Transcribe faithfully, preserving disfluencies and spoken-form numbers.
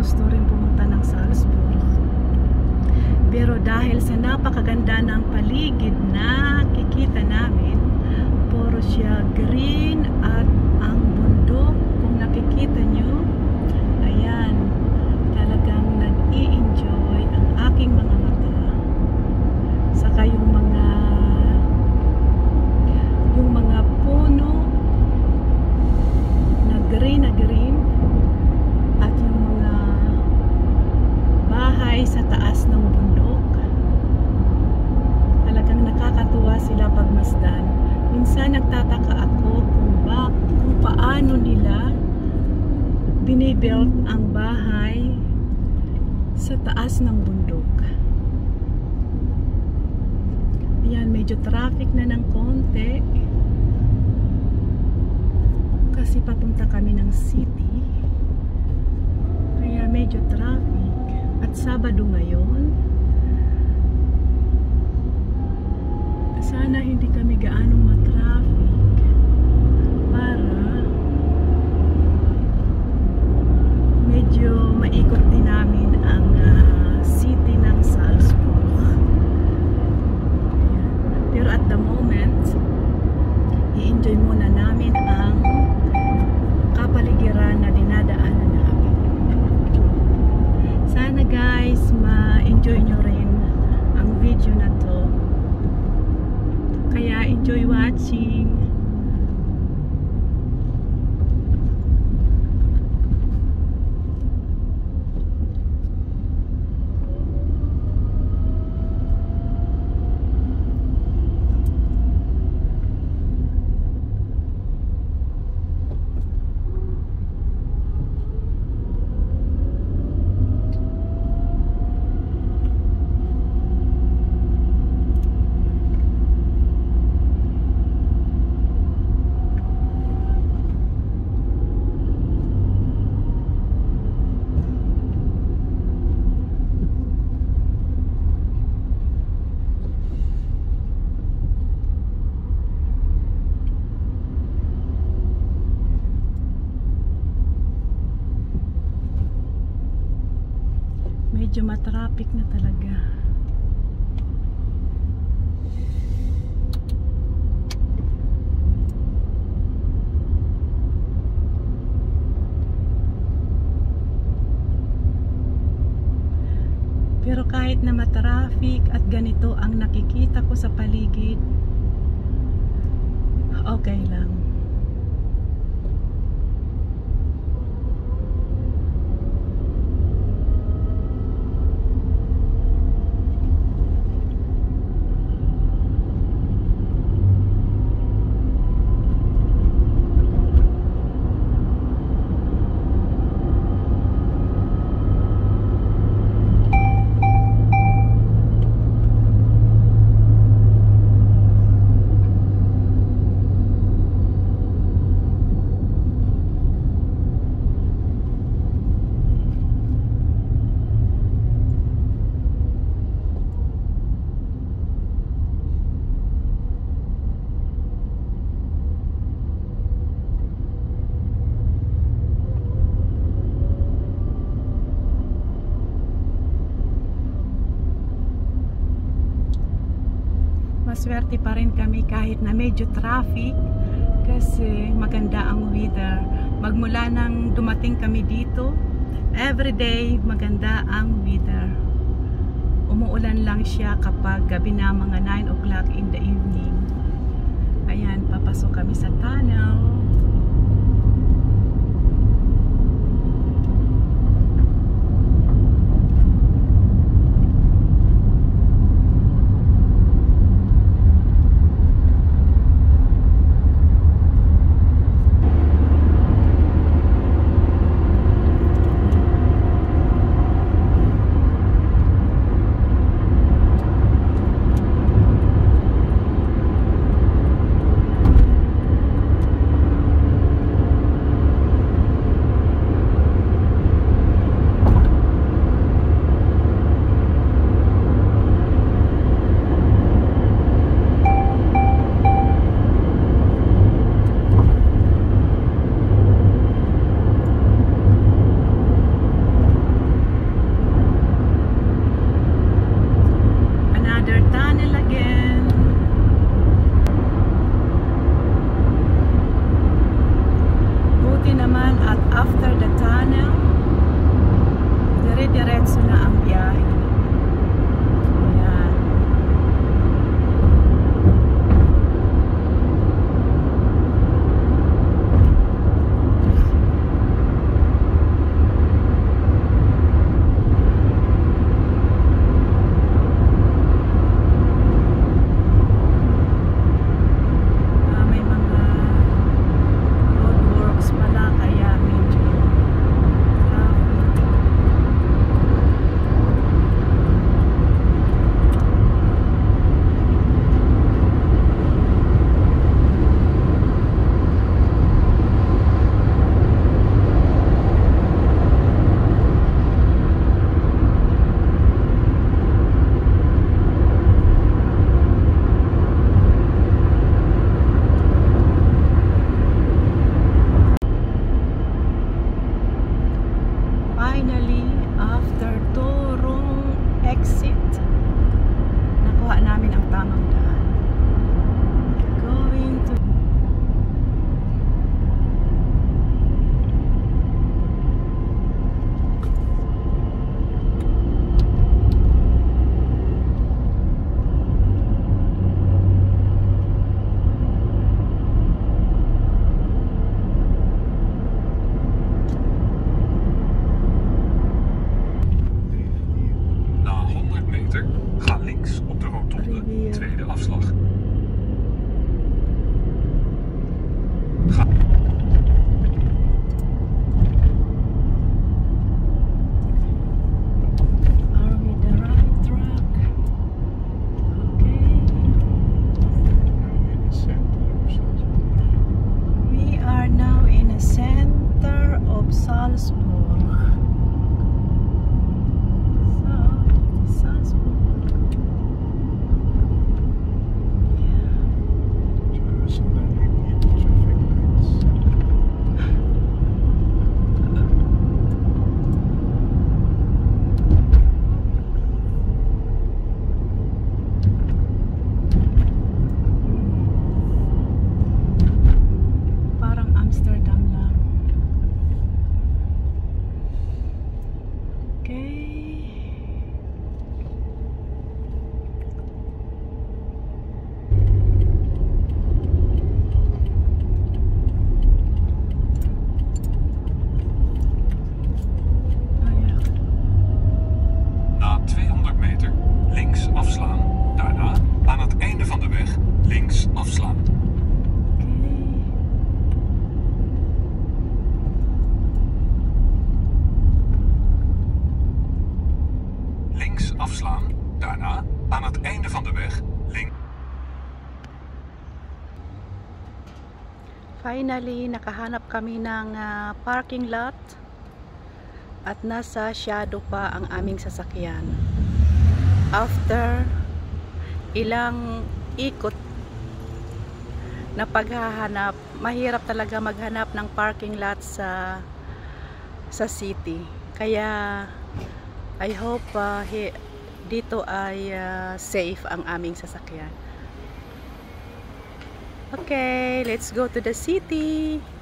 gusto rin pumunta ng Salzburg. Pero dahil sa napakaganda ng paligid na kikita namin, puro siya green at ang bundok, kung nakikita nyo, ayan, talagang nag-i-enjoy ang aking mga mata. Saka yung mga yung mga puno na green na green at yung mga bahay sa taas ng bundok, talagang nakakatuwa sila pagmasdan. Minsan nagtataka ako kung, ba, kung paano nila binibuild ang bahay sa taas ng bundok. Ayan, medyo traffic na ng konti kasi papunta kami ng city, kaya medyo traffic. At Sabado ngayon, sana hindi kami gaanong matraffic para medyo maikot din namin ang uh, city ng Salzburg. Pero at the moment, i-enjoy muna namin ang kapaligiran na dinadaanan namin. Sana guys, ma-enjoy nyo rin ang video na to. Kaya enjoy watching. Medyo matraffic na talaga. Pero kahit na matraffic at ganito ang nakikita ko sa paligid, okay lang. Maswerte pa rin kami kahit na medyo traffic kasi maganda ang weather. Magmula nang dumating kami dito, everyday maganda ang weather. Umuulan lang siya kapag gabi na, mga nine o'clock in the evening. Ayan, papasok kami sa tunnel. of Salzburg. So, Salzburg. Yeah. So then we need traffic lights. Parang Amsterdam lang. Okay. Na tweehonderd meter links afslaan. Daarna aan het einde van de weg links afslaan. Links afslaan. Daarna aan het einde van de weg links. Finally, nakahanap kami ng ah, parking lot at nasa shadow pa ang aming sasakyan. After ilang ikot na paghahanap, mahirap talaga maghanap ng parking lot sa sa city. Kaya I hope uh, he, dito ay uh, safe ang aming sasakyan. Okay, let's go to the city.